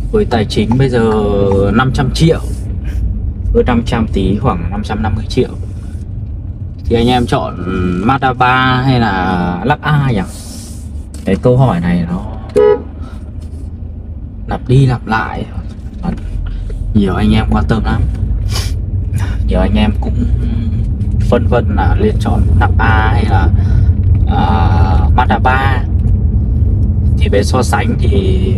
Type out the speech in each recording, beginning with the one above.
với tài chính bây giờ 500 triệu, với 500 tí khoảng 550 triệu thì anh em chọn Mazda 3 hay là lắp A nhỉ? Cái câu hỏi này nó lặp đi lặp lại, nhiều anh em quan tâm lắm. Nhiều anh em cũng phân vân là nên chọn lắp A hay là Mazda 3. Thì về so sánh thì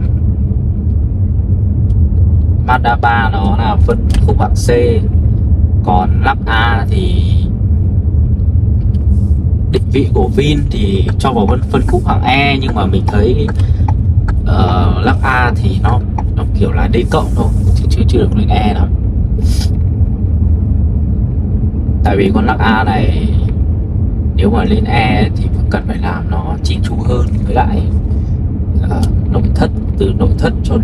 Mazda 3 nó là phân khúc hạng C, còn lắp A thì định vị của Vin thì cho vào phân khúc hạng E, nhưng mà mình thấy lắp A thì nó kiểu là D cộng thôi, chứ chưa được lên E lắm. Tại vì con lắp A này nếu mà lên E thì cần phải làm nó chỉn chu hơn, với lại nội thất, từ nội thất cho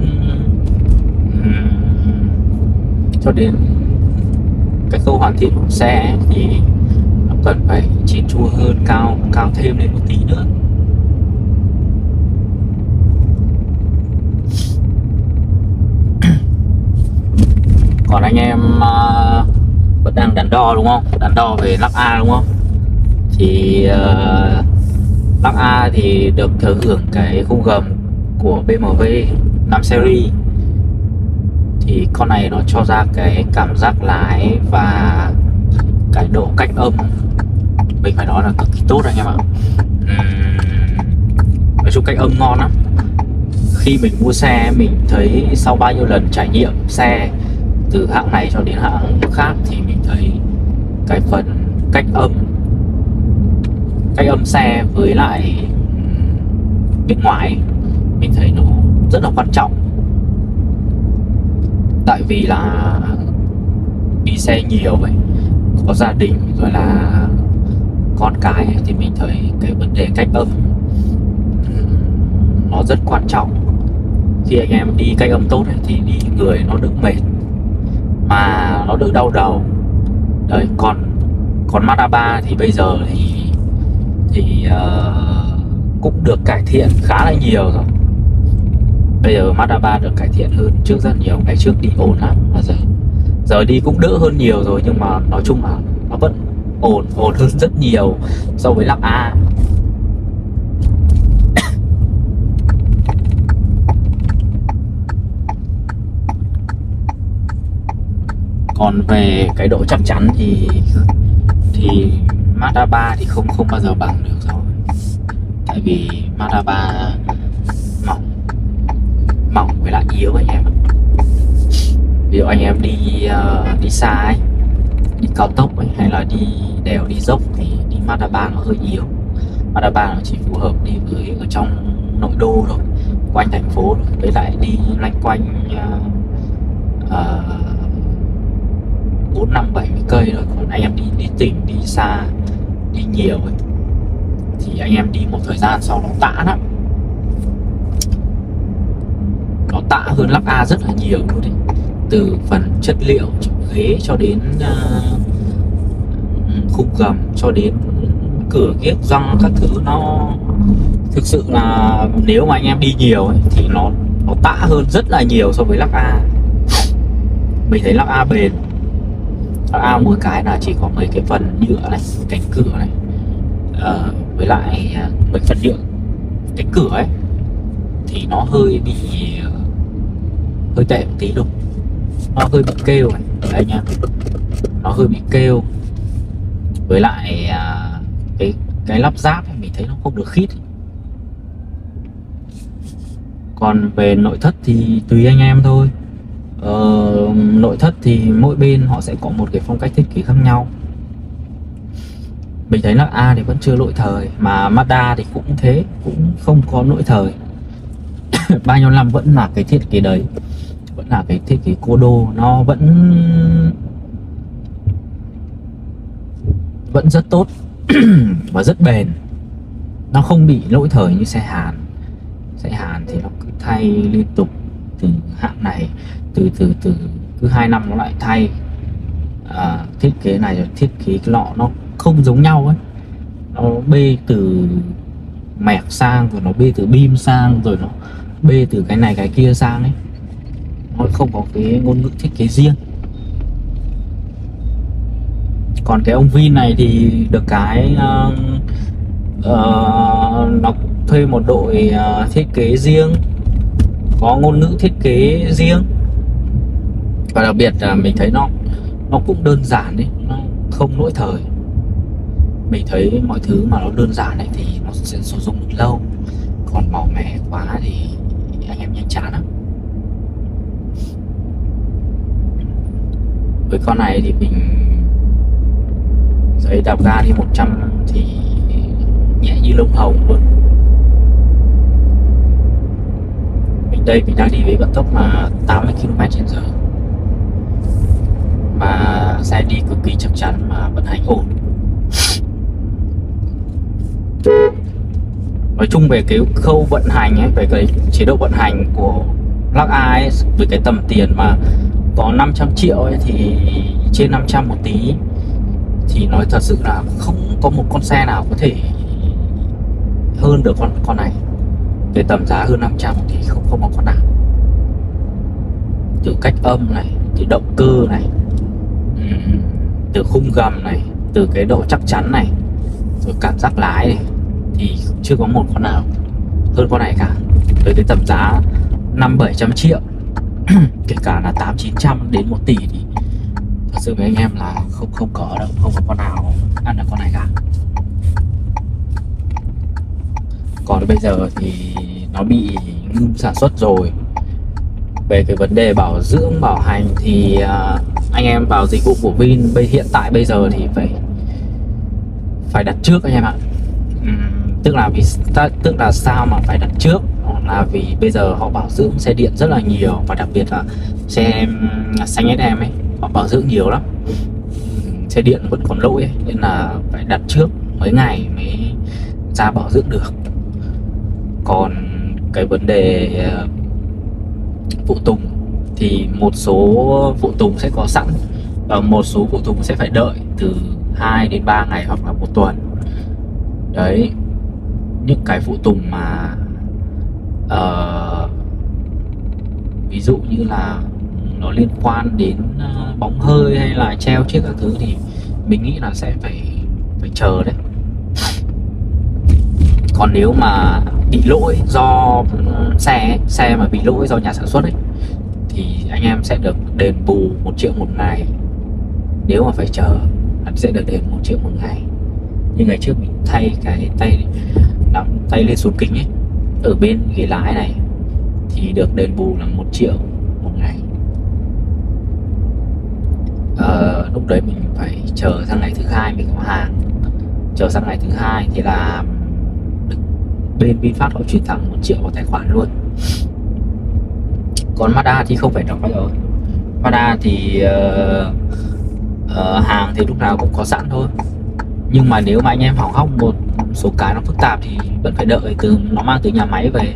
đến cái khâu hoàn thiện của xe thì nó cần phải chỉn chu hơn, cao thêm lên một tí nữa. Còn anh em vẫn đang đắn đo đúng không? Đắn đo về lắp A đúng không? Thì lắp A thì được thừa hưởng cái khung gầm của BMW 5 Series. Thì con này nó cho ra cái cảm giác lái và cái độ cách âm mình phải nói là cực kỳ tốt anh em ạ. Nói chung cách âm ngon lắm. Khi mình mua xe mình thấy sau bao nhiêu lần trải nghiệm xe từ hãng này cho đến hãng khác thì mình thấy cái phần cách âm xe với lại bên ngoài mình thấy nó rất là quan trọng. Tại vì là đi xe nhiều ấy, có gia đình rồi là con cái ấy, thì mình thấy cái vấn đề cách âm nó rất quan trọng. Khi anh em đi cách âm tốt ấy, thì đi người nó đỡ mệt mà nó đỡ đau đầu đấy. Còn Mazda 3 thì bây giờ thì cũng được cải thiện khá là nhiều rồi. Bây giờ Mazda 3 được cải thiện hơn trước rất nhiều. Ngày trước đi ồn lắm, mà giờ đi cũng đỡ hơn nhiều rồi, nhưng mà nói chung là nó vẫn ồn hơn rất nhiều so với lắp A. Còn về cái độ chắc chắn thì Mazda 3 thì không bao giờ bằng được rồi. Tại vì Mazda 3 mỏng với lại yếu anh em. Ví dụ anh em đi xa ấy, đi cao tốc ấy, hay là đi đèo đi dốc thì đi Mazda 3 nó hơi yếu. Mazda 3 nó chỉ phù hợp đi với ở trong nội đô thôi, quanh thành phố thôi, với lại đi loanh quanh 4-5-70 cây rồi. Còn anh em đi tỉnh, đi xa, đi nhiều ấy, thì anh em đi một thời gian sau nó tã lắm. Nó tã hơn lắp A rất là nhiều luôn đấy. Từ phần chất liệu, ghế cho đến khung gầm, cho đến cửa kiếc răng các thứ, nó thực sự là nếu mà anh em đi nhiều ấy, thì nó tã hơn rất là nhiều so với lắp A. Mình thấy lắp A bền. Lắp A mỗi cái là chỉ có mấy cái phần nhựa này, cánh cửa này, với lại mấy phần nhựa cánh cửa ấy thì nó hơi tệ một tí đâu. Nó hơi bị kêu này, đấy nha, nó hơi bị kêu. Với lại cái lắp ráp ấy, mình thấy nó không được khít. Còn về nội thất thì tùy anh em thôi. Nội thất thì mỗi bên họ sẽ có một cái phong cách thiết kế khác nhau. Mình thấy là A thì vẫn chưa lỗi thời, mà Mazda thì cũng thế, cũng không có lỗi thời. Bao nhiêu năm vẫn là cái thiết kế đấy, vẫn là cái thiết kế cô đô, nó vẫn rất tốt và rất bền. Nó không bị lỗi thời như xe Hàn. Xe Hàn thì nó cứ thay liên tục, từ hãng này từ cứ 2 năm nó lại thay thiết kế này rồi thiết kế cái lọ, nó không giống nhau ấy. Nó bê từ mẹc sang, rồi nó bê từ bim sang, rồi bê từ cái này cái kia sang ấy, nó không có cái ngôn ngữ thiết kế riêng. Còn cái ông Vin này thì được cái nó thuê một đội thiết kế riêng, có ngôn ngữ thiết kế riêng, và đặc biệt là mình thấy nó cũng đơn giản đấy, nó không lỗi thời. Mình thấy mọi thứ mà nó đơn giản này thì nó sẽ sử dụng được lâu, còn màu mè quá thì anh em nhanh chán lắm. Với con này thì mình giấy đạp ga đi 100 thì nhẹ như lông hồng luôn. Đây mình đang đi với vận tốc là 80 km/h, mà xe đi cực kỳ chắc chắn mà vận hành ổn. Nói chung về cái khâu vận hành ấy, về cái chế độ vận hành của Lux A ấy, với cái tầm tiền mà có 500 triệu ấy, thì trên 500 một tí, thì nói thật sự là không có một con xe nào có thể hơn được con này. Về tầm giá hơn 500 thì không có con nào. Từ cách âm này, từ động cơ này, từ khung gầm này, từ cái độ chắc chắn này, rồi cảm giác lái này, thì chưa có một con nào hơn con này cả. Với cái tầm giá 500-700 triệu kể cả là 800-900 đến 1 tỷ thì thật sự với anh em là không có đâu, không có con nào ăn được con này cả. Còn bây giờ thì nó bị ngưng sản xuất rồi. Về cái vấn đề bảo dưỡng bảo hành thì anh em vào dịch vụ của Vin hiện tại bây giờ thì phải đặt trước anh em ạ. Tức là sao mà phải đặt trước, là vì bây giờ họ bảo dưỡng xe điện rất là nhiều, và đặc biệt là xe xanh SM ấy, họ bảo dưỡng nhiều lắm. Xe điện vẫn còn lỗi ấy, nên là phải đặt trước mấy ngày mới ra bảo dưỡng được. Còn cái vấn đề phụ tùng thì một số phụ tùng sẽ có sẵn, và một số phụ tùng sẽ phải đợi từ 2 đến 3 ngày hoặc là 1 tuần. Đấy, những cái phụ tùng mà ví dụ như là nó liên quan đến bóng hơi hay là treo chiếc các thứ thì mình nghĩ là sẽ phải chờ đấy. Còn nếu mà bị lỗi do xe mà bị lỗi do nhà sản xuất ấy, thì anh em sẽ được đền bù 1 triệu một ngày. Nếu mà phải chờ anh sẽ được đền 1 triệu một ngày. Như ngày trước mình thay cái tay lên xuống kính ấy, ở bên ghế lái này, thì được đền bù là 1 triệu một ngày. Lúc đấy mình phải chờ sang ngày thứ 2 mình có hàng. Chờ sang ngày thứ 2 thì là bên VinFast họ chuyển thẳng 1 triệu vào tài khoản luôn. Còn Mazda thì không phải đóng bao giờ. Mazda thì hàng thì lúc nào cũng có sẵn thôi. Nhưng mà nếu mà anh em hỏng hóc một số cái nó phức tạp thì vẫn phải đợi nó mang từ nhà máy về.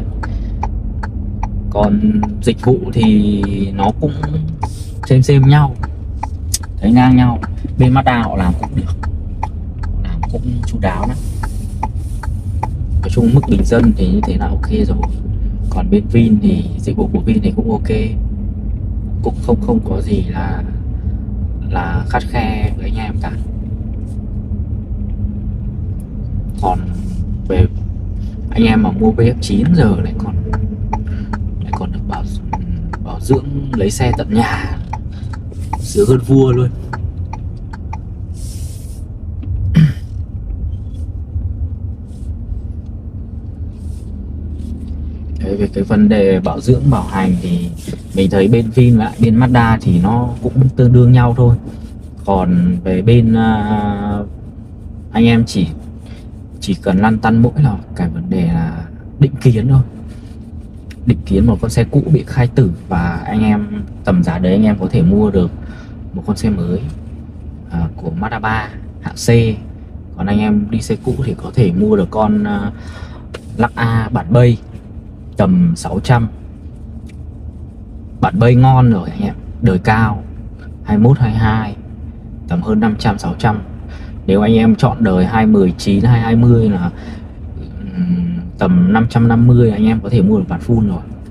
Còn dịch vụ thì nó cũng xem nhau, thấy ngang nhau. Bên Mazda họ làm cũng được, họ làm cũng chu đáo lắm. Nói chung mức bình dân thì như thế là ok rồi. Còn bên Vin thì dịch vụ của Vin thì cũng ok, cũng không có gì là khắt khe với anh em cả. Còn về anh em mà mua VF9 giờ lại còn được bảo dưỡng lấy xe tận nhà, sướng hơn vua luôn. Đấy, về cái vấn đề bảo dưỡng bảo hành thì mình thấy bên Vin lại bên Mazda thì nó cũng tương đương nhau thôi. Còn về bên anh em chỉ cần lăn tăn mỗi là cái vấn đề là định kiến thôi. Định kiến một con xe cũ bị khai tử, và anh em tầm giá đấy anh em có thể mua được một con xe mới của Mazda 3 hạng C. Còn anh em đi xe cũ thì có thể mua được con Lux A bản bay tầm 600. Bản bay ngon rồi anh em, đời cao 21, 22 tầm hơn 500, 600. Nếu anh em chọn đời 219, 220 là tầm 550 anh em có thể mua được bản full rồi.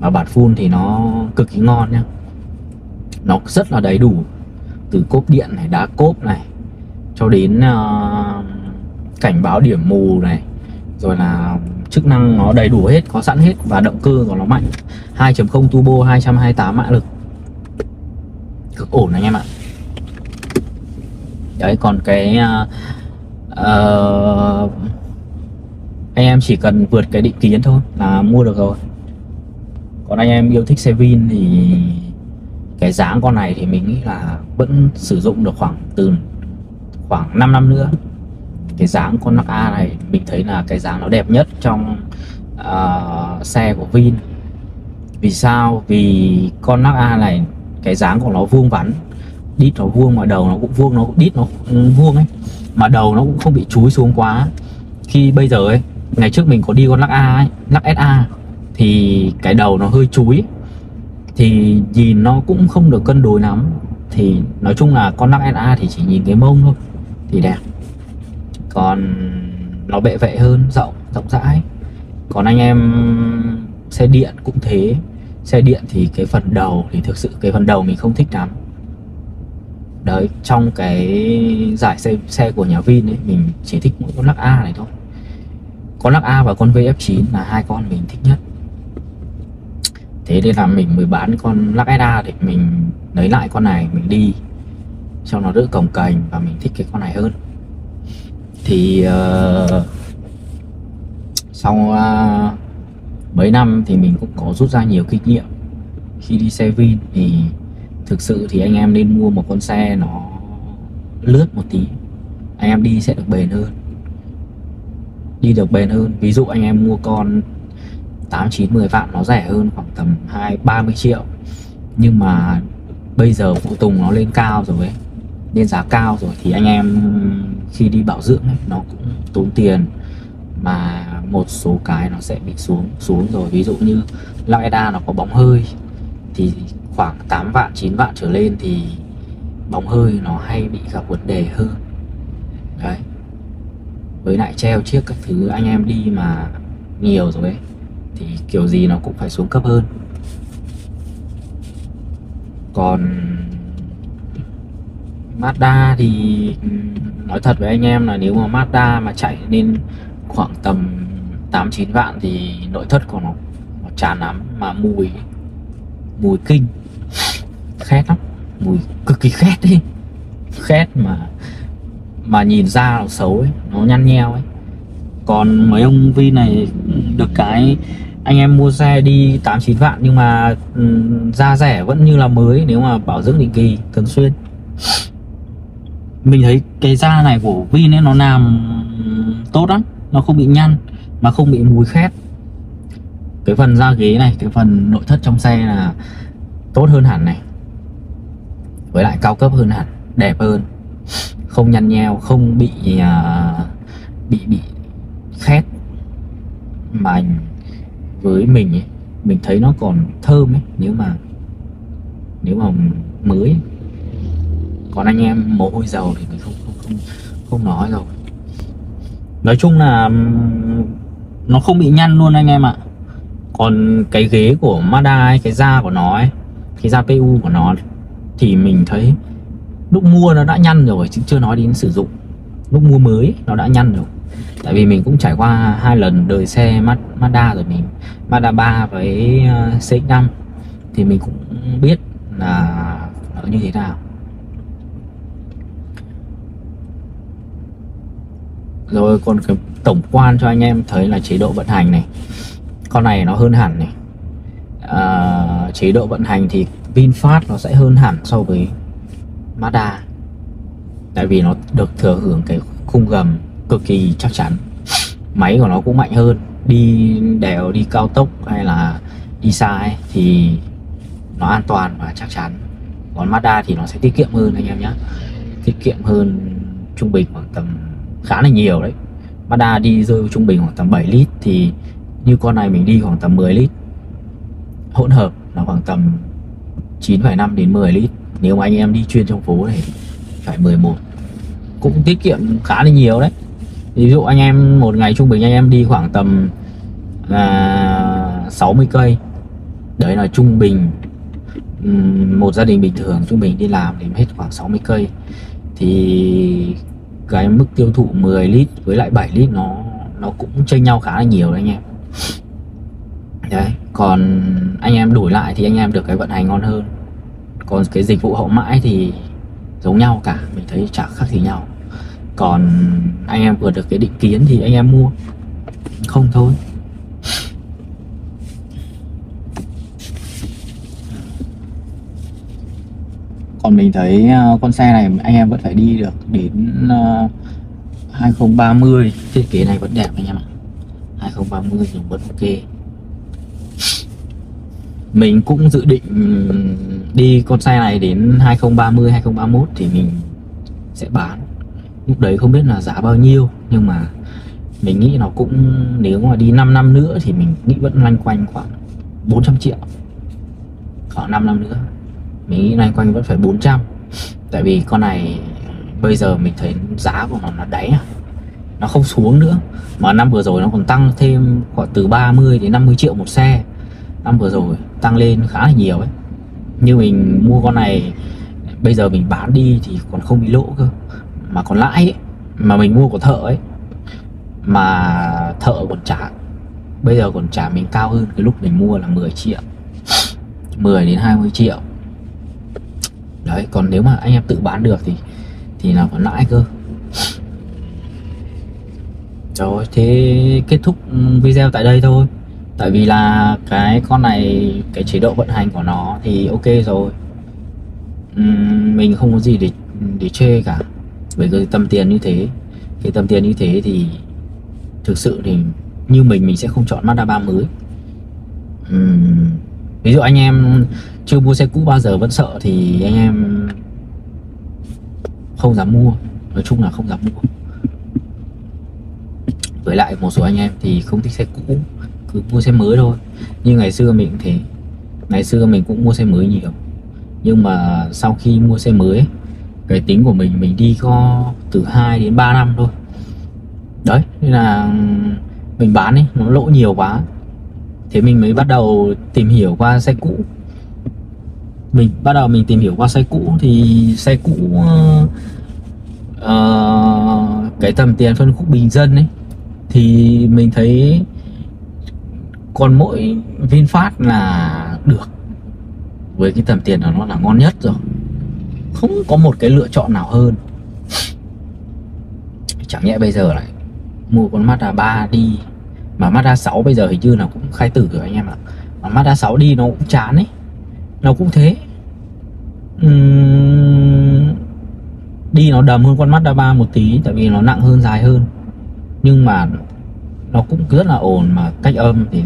Mà bản full thì nó cực kỳ ngon nhá, nó rất là đầy đủ, từ cốp điện này, đá cốp này, cho đến cảnh báo điểm mù này, rồi là chức năng nó đầy đủ hết, có sẵn hết. Và động cơ của nó mạnh, 2.0 turbo 228 mã lực, cực ổn anh em ạ. Đấy, còn cái anh em chỉ cần vượt cái định kiến thôi là mua được rồi. Còn anh em yêu thích xe Vin thì cái dáng con này thì mình nghĩ là vẫn sử dụng được khoảng 5 năm nữa. Cái dáng con Lux A này mình thấy là cái dáng nó đẹp nhất trong xe của Vin. Vì sao? Vì con Lux A này cái dáng của nó vuông vắn, đít nó vuông mà đầu nó cũng vuông, nó cũng đít nó vuông ấy, mà đầu nó cũng không bị chúi xuống quá. Khi bây giờ ấy, ngày trước mình có đi con Lux A ấy, Lux SA thì cái đầu nó hơi chúi, thì nhìn nó cũng không được cân đối lắm. Thì nói chung là con Lux SA thì chỉ nhìn cái mông thôi thì đẹp, còn nó bệ vệ hơn, rộng rãi. Còn anh em xe điện cũng thế, xe điện thì cái phần đầu thì thực sự cái phần đầu mình không thích lắm. Đấy, trong cái giải xe của nhà Vin ấy, mình chỉ thích mỗi con Lux A này thôi. Con Lux A và con VF9 là hai con mình thích nhất. Thế nên là mình mới bán con Lux SA để mình lấy lại con này mình đi cho nó đỡ cồng kềnh, và mình thích cái con này hơn. Thì sau mấy năm thì mình cũng có rút ra nhiều kinh nghiệm khi đi xe Vin. Thì thực sự thì anh em nên mua một con xe nó lướt một tí, anh em đi sẽ được bền hơn, Ví dụ anh em mua con 8, 9, 10 vạn nó rẻ hơn khoảng tầm 20-30 triệu. Nhưng mà bây giờ phụ tùng nó lên cao rồi ấy, lên giá cao rồi, thì anh em khi đi bảo dưỡng ấy, nó cũng tốn tiền. Mà một số cái nó sẽ bị xuống rồi. Ví dụ như Lux SA nó có bóng hơi, thì khoảng 8 vạn, 9 vạn trở lên thì bóng hơi nó hay bị gặp vấn đề hơn. Đấy, với lại treo chiếc các thứ anh em đi mà nhiều rồi ấy, thì kiểu gì nó cũng phải xuống cấp hơn. Còn Mazda thì nói thật với anh em là nếu mà Mazda mà chạy lên khoảng tầm 8-9 vạn thì nội thất của nó chán lắm, mà mùi kinh, khét lắm, mùi cực kỳ khét đi, khét mà nhìn ra nó xấu ấy, nó nhăn nheo ấy. Còn mấy ông Vin này được cái anh em mua xe đi 8-9 vạn nhưng mà da rẻ vẫn như là mới nếu mà bảo dưỡng định kỳ thường xuyên. Mình thấy cái da này của Vin ấy nó làm tốt lắm, nó không bị nhăn mà không bị mùi khét. Cái phần da ghế này, cái phần nội thất trong xe là tốt hơn hẳn này, với lại cao cấp hơn hẳn, đẹp hơn, không nhăn nheo, không bị khét. Mà với mình ấy, mình thấy nó còn thơm ấy, nếu mà mới ấy. Còn anh em mồ hôi dầu thì mình không nói rồi. Nói chung là nó không bị nhăn luôn anh em ạ. Còn cái ghế của Mazda ấy, cái da của nó ấy, cái da PU của nó thì mình thấy lúc mua nó đã nhăn rồi, chứ chưa nói đến sử dụng. Lúc mua mới nó đã nhăn rồi. Tại vì mình cũng trải qua 2 lần đời xe Mazda rồi, mình Mazda 3 với CX-5 thì mình cũng biết là nó như thế nào. Rồi còn cái tổng quan cho anh em thấy là chế độ vận hành này, con này nó hơn hẳn này. Chế độ vận hành thì VinFast nó sẽ hơn hẳn so với Mazda, tại vì nó được thừa hưởng cái khung gầm cực kỳ chắc chắn. Máy của nó cũng mạnh hơn, đi đèo, đi cao tốc hay là đi xa ấy, thì nó an toàn và chắc chắn. Còn Mazda thì nó sẽ tiết kiệm hơn anh em nhé, tiết kiệm hơn trung bình khoảng tầm khá là nhiều đấy. Mazda đi rơi trung bình khoảng tầm 7 lít, thì như con này mình đi khoảng tầm 10 lít. Hỗn hợp là khoảng tầm 9,5 đến 10 lít. Nếu mà anh em đi chuyên trong phố thì phải 11, cũng tiết kiệm khá là nhiều đấy. Ví dụ anh em một ngày trung bình anh em đi khoảng tầm 60 cây Đấy là trung bình một gia đình bình thường trung bình đi làm thì hết khoảng 60 cây, thì cái mức tiêu thụ 10 lít với lại 7 lít nó cũng chênh nhau khá là nhiều đấy anh em. Đấy, còn anh em đổi lại thì anh em được cái vận hành ngon hơn. Còn cái dịch vụ hậu mãi thì giống nhau cả, mình thấy chả khác gì nhau. Còn anh em vừa được cái định kiến thì anh em mua, không thôi. Còn mình thấy con xe này anh em vẫn phải đi được đến 2030. Thiết kế này vẫn đẹp anh em ạ. 2030 thì vẫn ok. Mình cũng dự định đi con xe này đến 2030, 2031 thì mình sẽ bán. Lúc đấy không biết là giá bao nhiêu, nhưng mà mình nghĩ nó cũng, nếu mà đi 5 năm nữa thì mình nghĩ vẫn loanh quanh khoảng 400 triệu. Khoảng 5 năm nữa mình nghĩ loanh quanh vẫn phải 400. Tại vì con này bây giờ mình thấy giá của nó là đáy à, nó không xuống nữa. Mà năm vừa rồi nó còn tăng thêm khoảng từ 30 đến 50 triệu một xe. Năm vừa rồi tăng lên khá là nhiều ấy. Như mình mua con này, bây giờ mình bán đi thì còn không bị lỗ cơ, mà còn lãi ấy. Mà mình mua của thợ ấy, mà thợ còn trả, bây giờ còn trả mình cao hơn cái lúc mình mua là 10 triệu, 10 đến 20 triệu. Đấy, còn nếu mà anh em tự bán được thì nó còn lãi cơ. Rồi, thế kết thúc video tại đây thôi. Tại vì là cái con này, cái chế độ vận hành của nó thì ok rồi. Mình không có gì để chê cả. Với cái tầm tiền như thế, cái tầm tiền như thế thì thực sự thì như mình sẽ không chọn Mazda 3 mới. Ví dụ anh em chưa mua xe cũ bao giờ vẫn sợ thì anh em không dám mua. Nói chung là không dám mua. Với lại một số anh em thì không thích xe cũ, cứ mua xe mới thôi. Như ngày xưa mình cũng thế. Ngày xưa mình cũng mua xe mới nhiều, nhưng mà sau khi mua xe mới, cái tính của mình đi có từ 2 đến 3 năm thôi. Đấy, nên là mình bán ấy, nó lỗ nhiều quá. Thế mình mới bắt đầu tìm hiểu qua xe cũ. Mình tìm hiểu qua xe cũ thì xe cũ cái tầm tiền phân khúc bình dân ấy thì mình thấy còn mỗi VinFast là được. Với cái tầm tiền đó nó là ngon nhất rồi, không có một cái lựa chọn nào hơn. Chẳng nhẽ bây giờ lại mua con Mazda 3 đi, mà Mazda 6 bây giờ hình như là cũng khai tử rồi anh em ạ. Mà Mazda 6 đi nó cũng chán ấy, nó cũng thế. Đi nó đầm hơn con Mazda 3 một tí, tại vì nó nặng hơn, dài hơn, nhưng mà nó cũng rất là ổn. Mà cách âm thì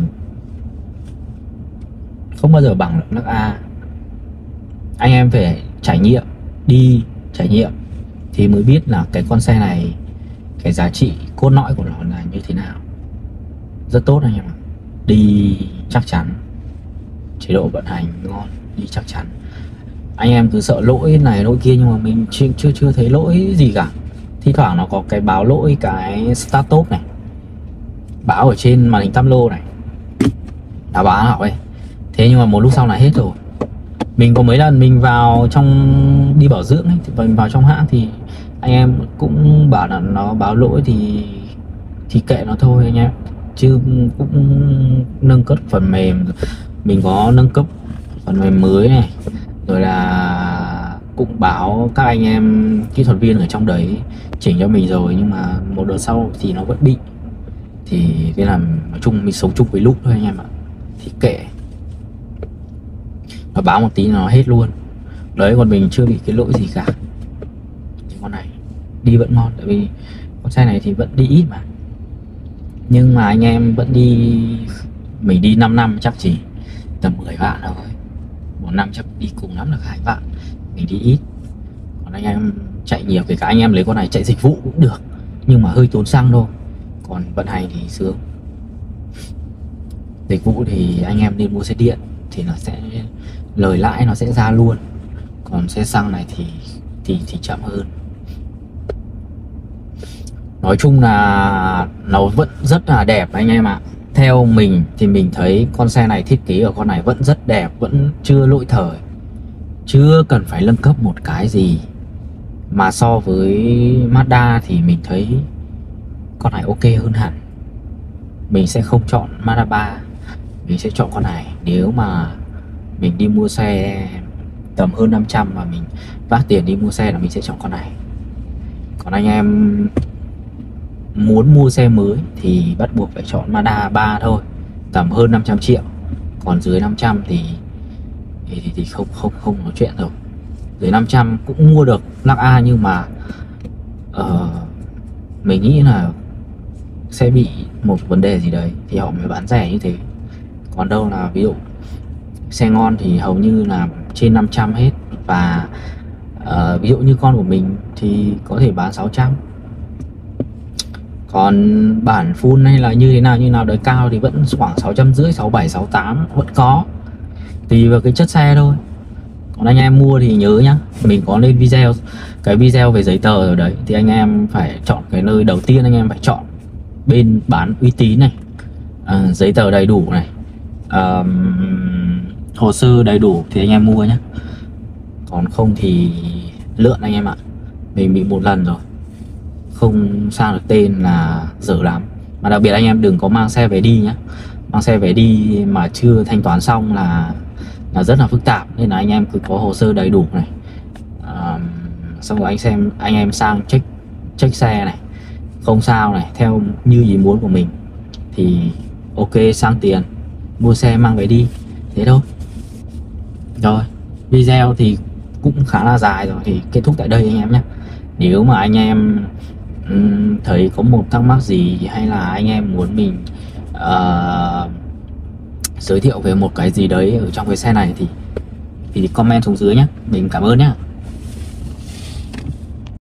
không bao giờ bằng được nước A. Anh em phải trải nghiệm, đi trải nghiệm thì mới biết là cái con xe này, cái giá trị cốt lõi của nó là như thế nào. Rất tốt anh em ạ. Đi chắc chắn, chế độ vận hành ngon, đi chắc chắn. Anh em cứ sợ lỗi này lỗi kia, nhưng mà mình chưa thấy lỗi gì cả. Thi thoảng nó có cái báo lỗi, cái start stop này, báo ở trên màn hình tam lô này, đã báo hỏng ấy. Thế nhưng mà một lúc sau là hết rồi. Mình có mấy lần mình vào trong đi bảo dưỡng ấy, thì mình vào trong hãng thì anh em cũng bảo là nó báo lỗi thì kệ nó thôi anh em. Chứ cũng nâng cấp phần mềm, mình có nâng cấp phần mềm mới này, rồi là cũng báo các anh em kỹ thuật viên ở trong đấy chỉnh cho mình rồi, nhưng mà một đợt sau thì nó vẫn bị. Thì cái là nói chung mình sống chung với lúc thôi anh em ạ. Thì kệ, nó báo một tí nó hết luôn. Đấy, còn mình chưa bị cái lỗi gì cả. Thì con này đi vẫn ngon, tại vì con xe này thì vẫn đi ít mà. Nhưng mà anh em vẫn đi, mình đi 5 năm chắc chỉ tầm 10 vạn thôi. Một năm chắc đi cùng lắm được 2 vạn. Mình đi ít. Còn anh em chạy nhiều, kể cả anh em lấy con này chạy dịch vụ cũng được, nhưng mà hơi tốn xăng thôi. Còn vận hành thì sướng. Dịch vụ thì anh em nên mua xe điện thì nó sẽ lời lãi nó sẽ ra luôn. Còn xe xăng này thì chậm hơn. Nói chung là nó vẫn rất là đẹp anh em ạ. theo mình thì mình thấy con xe này, thiết kế ở con này vẫn rất đẹp, vẫn chưa lỗi thời, chưa cần phải nâng cấp một cái gì. Mà so với Mazda thì mình thấy con này ok hơn hẳn. Mình sẽ không chọn Mazda 3, mình sẽ chọn con này. Nếu mà mình đi mua xe tầm hơn 500 mà mình vác tiền đi mua xe là mình sẽ chọn con này. Còn anh em muốn mua xe mới thì bắt buộc phải chọn Mazda 3 thôi, tầm hơn 500 triệu. Còn dưới 500 thì không nói chuyện rồi. Dưới 500 cũng mua được Lux A, nhưng mà mình nghĩ là sẽ bị một vấn đề gì đấy thì họ mới bán rẻ như thế. Còn đâu là ví dụ xe ngon thì hầu như là trên 500 hết. Và ví dụ như con của mình thì có thể bán 600. Còn bản full hay là như thế nào đời cao thì vẫn khoảng 650, 67, 68 vẫn có, tùy vào cái chất xe thôi. Còn anh em mua thì nhớ nhá, mình có lên video về giấy tờ rồi đấy, thì anh em phải chọn cái nơi đầu tiên, anh em phải chọn bên bán uy tín này, giấy tờ đầy đủ này, hồ sơ đầy đủ thì anh em mua nhé. Còn không thì lượn anh em ạ. Mình bị một lần rồi, không sang được tên là dở lắm. Mà đặc biệt anh em đừng có mang xe về đi nhé. Mang xe về đi mà chưa thanh toán xong là rất là phức tạp. Nên là anh em cứ có hồ sơ đầy đủ này, xong rồi anh em sang check xe này, không sao này, theo như ý muốn của mình thì ok, sang tiền mua xe mang về đi, thế thôi. Rồi, video thì cũng khá là dài rồi, thì kết thúc tại đây anh em nhé. Nếu mà anh em thấy có một thắc mắc gì, hay là anh em muốn mình giới thiệu về một cái gì đấy ở trong cái xe này thì comment xuống dưới nhé. Mình cảm ơn nhé.